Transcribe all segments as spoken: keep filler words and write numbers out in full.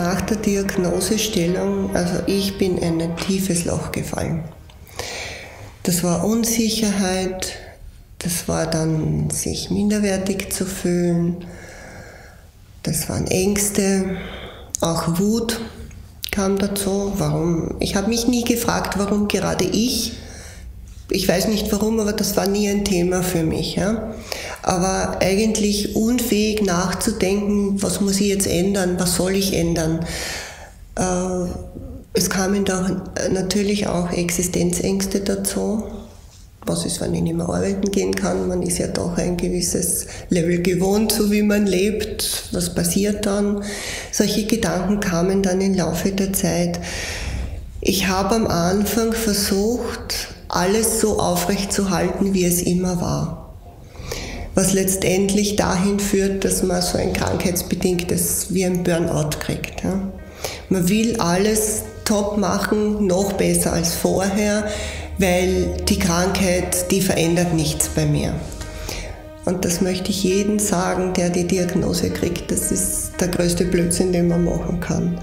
Nach der Diagnosestellung, also ich bin in ein tiefes Loch gefallen. Das war Unsicherheit, das war dann sich minderwertig zu fühlen, das waren Ängste, auch Wut kam dazu. Warum? Ich habe mich nie gefragt, warum gerade ich. Ich weiß nicht warum, aber das war nie ein Thema für mich. Ja? Aber eigentlich unfähig nachzudenken, was muss ich jetzt ändern, was soll ich ändern. Äh, es kamen da natürlich auch Existenzängste dazu. Was ist, wenn ich nicht mehr arbeiten gehen kann? Man ist ja doch ein gewisses Level gewohnt, so wie man lebt. Was passiert dann? Solche Gedanken kamen dann im Laufe der Zeit. Ich habe am Anfang versucht, alles so aufrecht zu halten, wie es immer war. Was letztendlich dahin führt, dass man so ein krankheitsbedingtes, wie ein Burnout kriegt. Ja. Man will alles top machen, noch besser als vorher, weil die Krankheit, die verändert nichts bei mir. Und das möchte ich jedem sagen, der die Diagnose kriegt. Das ist der größte Blödsinn, den man machen kann.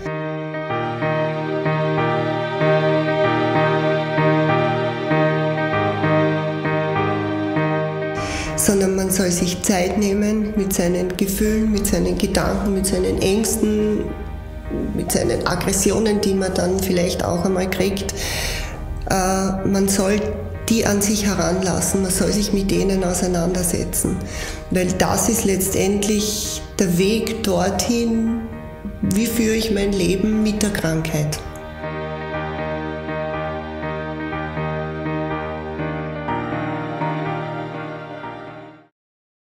Sondern man soll sich Zeit nehmen mit seinen Gefühlen, mit seinen Gedanken, mit seinen Ängsten, mit seinen Aggressionen, die man dann vielleicht auch einmal kriegt. Äh, man soll die an sich heranlassen, man soll sich mit denen auseinandersetzen, weil das ist letztendlich der Weg dorthin, wie führe ich mein Leben mit der Krankheit.